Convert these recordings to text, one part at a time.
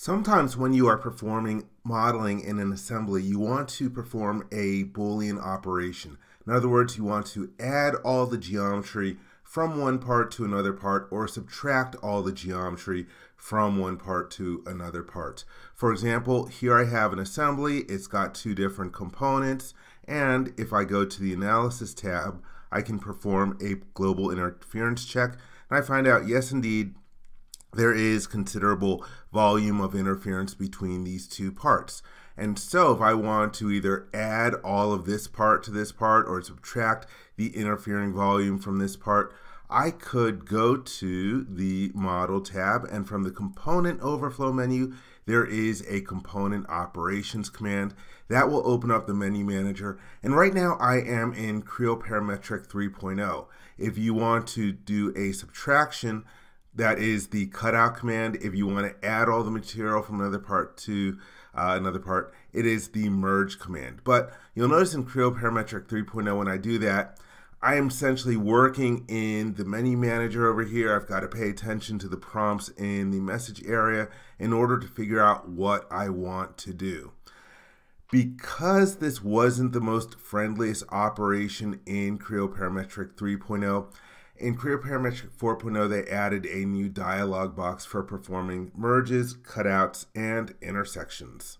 Sometimes when you are performing modeling in an assembly, you want to perform a Boolean operation. In other words, you want to add all the geometry from one part to another part or subtract all the geometry from one part to another part. For example, here I have an assembly. It's got two different components, and if I go to the Analysis tab, I can perform a global interference check, and I find out, yes, indeed, there is considerable volume of interference between these two parts. And so if I want to either add all of this part to this part or subtract the interfering volume from this part, I could go to the Model tab, and from the Component Overflow menu, there is a Component Operations command that will open up the menu manager. And right now I am in Creo Parametric 4.0. If you want to do a subtraction, that is the Cutout command. If you want to add all the material from another part to another part, it is the Merge command. But you'll notice in Creo Parametric 3.0, when I do that, I am essentially working in the menu manager over here. I've got to pay attention to the prompts in the message area in order to figure out what I want to do. Because this wasn't the most friendliest operation in Creo Parametric 3.0, in Creo Parametric 4.0, they added a new dialog box for performing merges, cutouts, and intersections.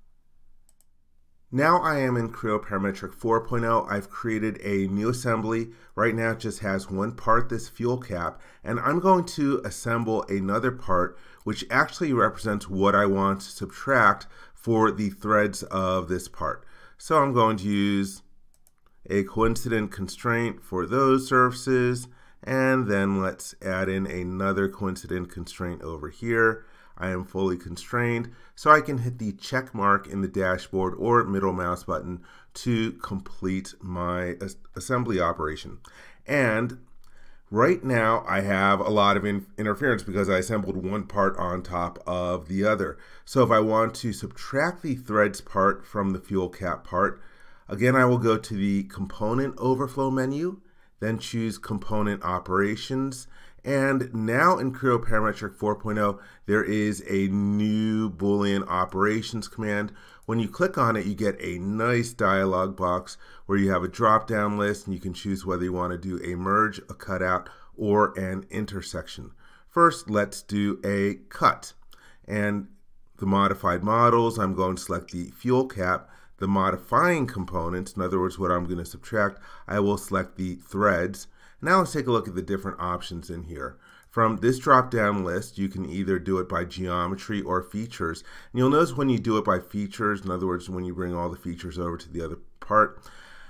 Now I am in Creo Parametric 4.0. I've created a new assembly. Right now it just has one part, this fuel cap, and I'm going to assemble another part which actually represents what I want to subtract for the threads of this part. So I'm going to use a coincident constraint for those surfaces, and then let's add in another coincident constraint over here. I am fully constrained, so I can hit the check mark in the dashboard or middle mouse button to complete my assembly operation. And right now I have a lot of interference because I assembled one part on top of the other. So if I want to subtract the threads part from the fuel cap part, again, I will go to the Component Overflow menu, then choose Component Operations, and now in Creo Parametric 4.0, there is a new Boolean Operations command. When you click on it, you get a nice dialog box where you have a drop-down list, and you can choose whether you want to do a merge, a cutout, or an intersection. First, let's do a cut. And the modified models, I'm going to select the fuel cap. The modifying components, in other words, what I'm going to subtract, I will select the threads. Now let's take a look at the different options in here. From this drop-down list, you can either do it by geometry or features. And you'll notice when you do it by features, in other words, when you bring all the features over to the other part,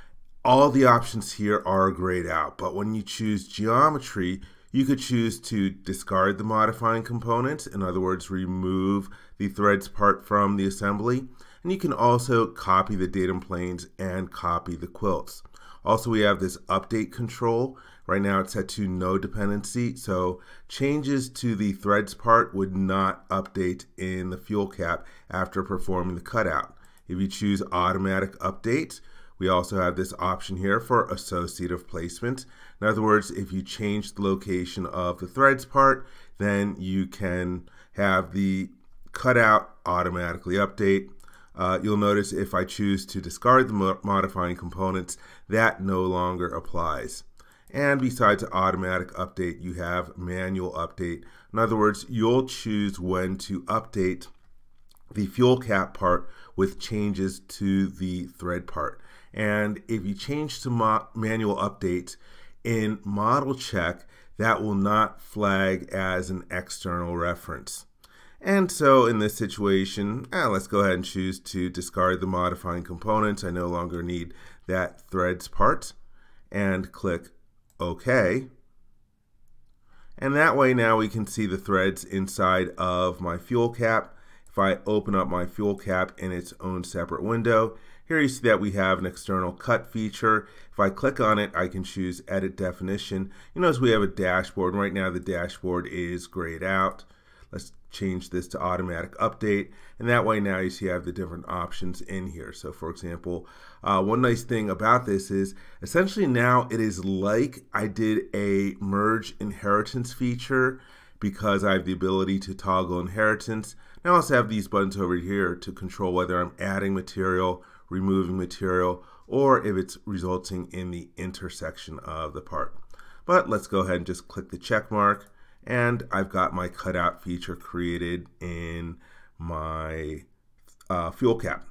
all the options here are grayed out. But when you choose geometry, you could choose to discard the modifying components, in other words, remove the threads part from the assembly. And you can also copy the datum planes and copy the quilts. Also, we have this update control. Right now it's set to no dependency, so changes to the threads part would not update in the fuel cap after performing the cutout. If you choose automatic update, we also have this option here for associative placement. In other words, if you change the location of the threads part, then you can have the cutout automatically update. You'll notice if I choose to discard the modifying components, that no longer applies. And besides automatic update, you have manual update. In other words, you'll choose when to update the fuel cap part with changes to the thread part. And if you change to manual update in model check, that will not flag as an external reference. And so in this situation, let's go ahead and choose to discard the modifying components. I no longer need that threads part, and click OK. And that way now we can see the threads inside of my fuel cap. If I open up my fuel cap in its own separate window, here you see that we have an external cut feature. If I click on it, I can choose Edit Definition. You notice we have a dashboard. Right now the dashboard is grayed out. Let's change this to automatic update, and that way now you see I have the different options in here. So for example, one nice thing about this is essentially now it is like I did a merge inheritance feature because I have the ability to toggle inheritance. And I also have these buttons over here to control whether I'm adding material, removing material, or if it's resulting in the intersection of the part. But let's go ahead and just click the check mark, and I've got my cutout feature created in my fuel cap.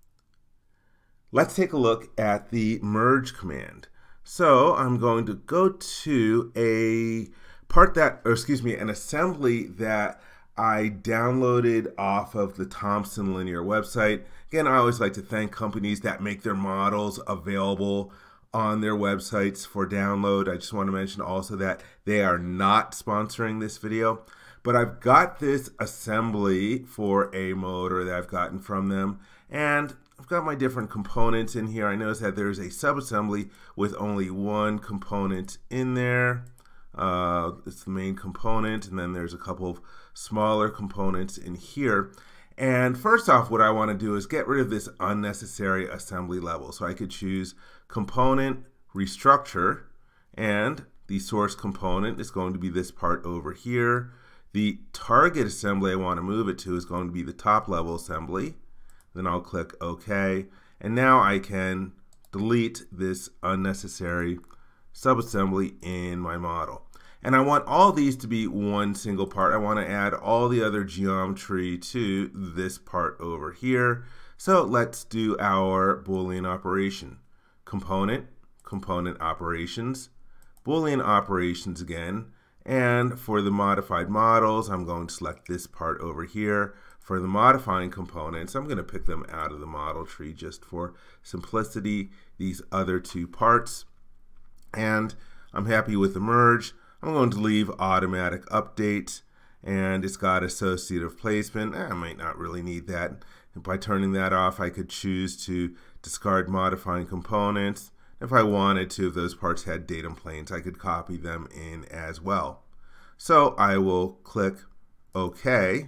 Let's take a look at the merge command. So I'm going to go to a part that, or excuse me, an assembly that I downloaded off of the Thomson Linear website. Again, I always like to thank companies that make their models available on their websites for download. I just want to mention also that they are not sponsoring this video, but I've got this assembly for a motor that I've gotten from them, and I've got my different components in here. I notice that there's a subassembly with only one component in there. It's the main component, and then there's a couple of smaller components in here. And first off, what I want to do is get rid of this unnecessary assembly level. So I could choose component, restructure, and the source component is going to be this part over here. The target assembly I want to move it to is going to be the top level assembly. Then I'll click OK, and now I can delete this unnecessary subassembly in my model. And I want all these to be one single part. I want to add all the other geometry to this part over here. So let's do our Boolean operation. Component, component operations, Boolean operations again. And for the modified models, I'm going to select this part over here. For the modifying components, I'm going to pick them out of the model tree just for simplicity, these other two parts. And I'm happy with the merge. I'm going to leave automatic update, and it's got associative placement. I might not really need that. And by turning that off, I could choose to discard modifying components. If I wanted to, if those parts had datum planes, I could copy them in as well. So I will click OK.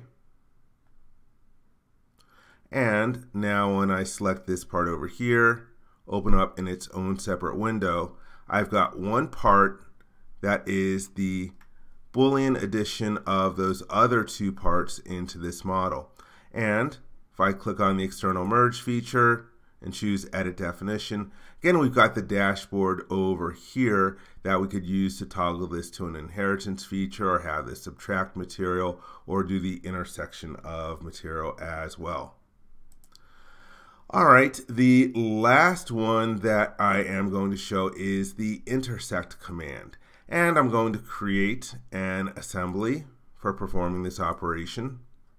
And now when I select this part over here, open up in its own separate window, I've got one part that is the Boolean addition of those other two parts into this model. And if I click on the external merge feature and choose edit definition, again, we've got the dashboard over here that we could use to toggle this to an inheritance feature or have this subtract material or do the intersection of material as well. All right, the last one that I am going to show is the intersect command. And I'm going to create an assembly for performing this operation.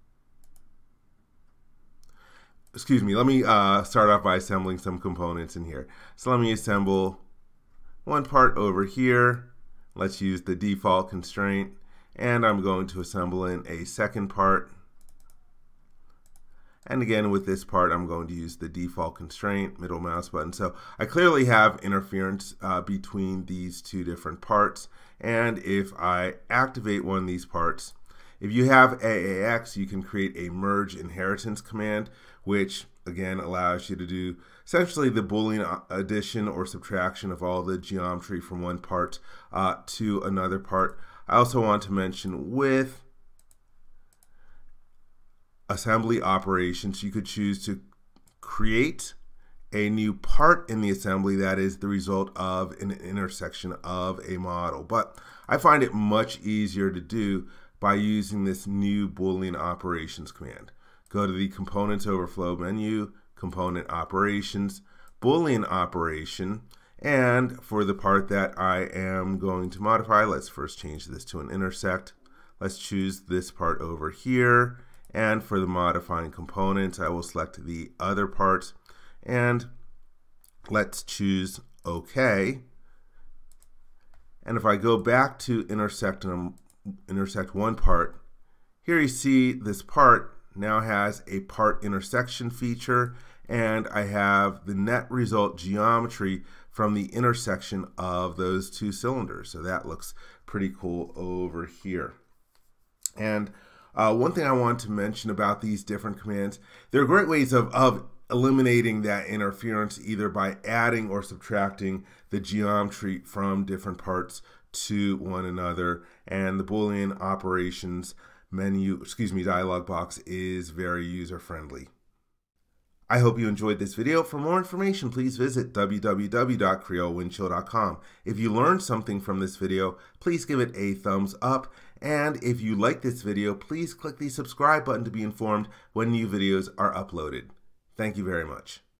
Excuse me, let me start off by assembling some components in here. So let me assemble one part over here. Let's use the default constraint. And I'm going to assemble in a second part. And again, with this part, I'm going to use the default constraint, middle mouse button. So I clearly have interference between these two different parts. And if I activate one of these parts, if you have AAX, you can create a merge inheritance command, which again allows you to do essentially the Boolean addition or subtraction of all the geometry from one part to another part. I also want to mention with assembly operations, you could choose to create a new part in the assembly that is the result of an intersection of a model. But I find it much easier to do by using this new Boolean operations command. Go to the components overflow menu, component operations, Boolean operation, and for the part that I am going to modify, let's first change this to an intersect. Let's choose this part over here. And for the modifying components, I will select the other part, and let's choose OK. And if I go back to intersect one part, here you see this part now has a part intersection feature, and I have the net result geometry from the intersection of those two cylinders. So that looks pretty cool over here. And one thing I want to mention about these different commands, there are great ways of eliminating that interference either by adding or subtracting the geometry from different parts to one another, and the Boolean Operations dialog box is very user-friendly. I hope you enjoyed this video. For more information, please visit www.creowindshield.com. If you learned something from this video, please give it a thumbs up. And if you like this video, please click the subscribe button to be informed when new videos are uploaded. Thank you very much.